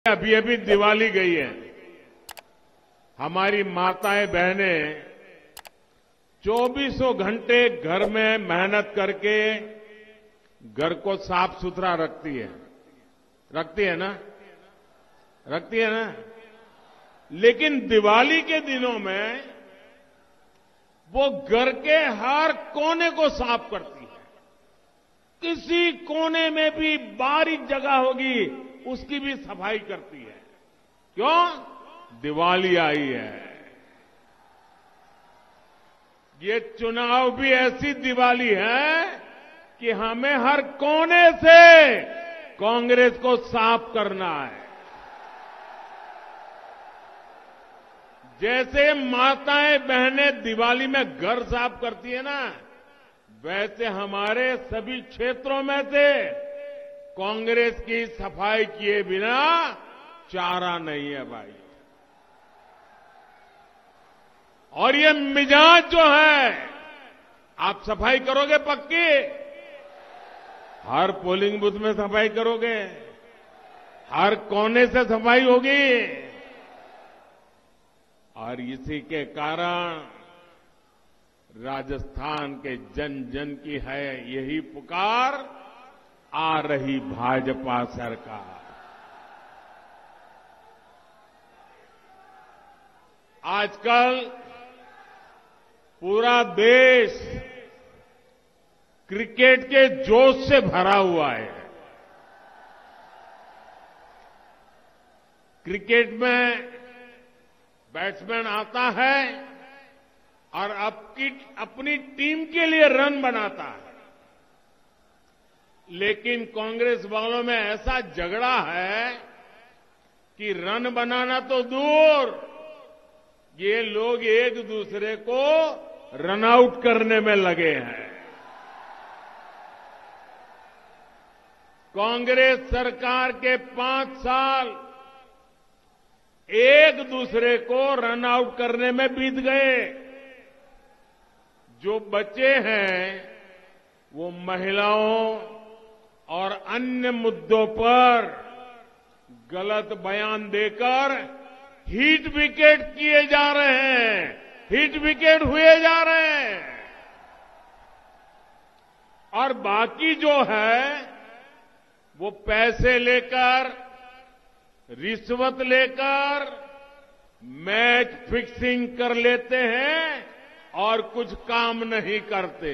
अभी अभी दिवाली गई है। हमारी माताएं बहनें 24 घंटे घर में मेहनत करके घर को साफ सुथरा रखती है ना? रखती है ना? लेकिन दिवाली के दिनों में वो घर के हर कोने को साफ करती है। किसी कोने में भी बारीक जगह होगी उसकी भी सफाई करती है। क्यों? दिवाली आई है। ये चुनाव भी ऐसी दिवाली है कि हमें हर कोने से कांग्रेस को साफ करना है। जैसे माताएं बहनें दिवाली में घर साफ करती है ना, वैसे हमारे सभी क्षेत्रों में से कांग्रेस की सफाई किए बिना चारा नहीं है भाई। और ये मिजाज जो है, आप सफाई करोगे पक्की? हर पोलिंग बूथ में सफाई करोगे? हर कोने से सफाई होगी? और इसी के कारण राजस्थान के जन जन की है यही पुकार, आ रही भाजपा सरकार। आजकल पूरा देश क्रिकेट के जोश से भरा हुआ है। क्रिकेट में बैट्समैन आता है और अपनी टीम के लिए रन बनाता है, लेकिन कांग्रेस वालों में ऐसा झगड़ा है कि रन बनाना तो दूर, ये लोग एक दूसरे को रन आउट करने में लगे हैं। कांग्रेस सरकार के 5 साल एक दूसरे को रन आउट करने में बीत गए। जो बचे हैं वो महिलाओं और अन्य मुद्दों पर गलत बयान देकर हिट विकेट किए जा रहे हैं, हिट विकेट हुए जा रहे हैं। और बाकी जो है वो पैसे लेकर, रिश्वत लेकर मैच फिक्सिंग कर लेते हैं और कुछ काम नहीं करते।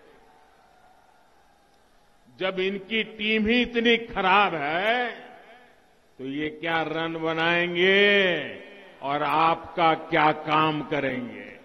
जब इनकी टीम ही इतनी खराब है तो ये क्या रन बनाएंगे और आपका क्या काम करेंगे?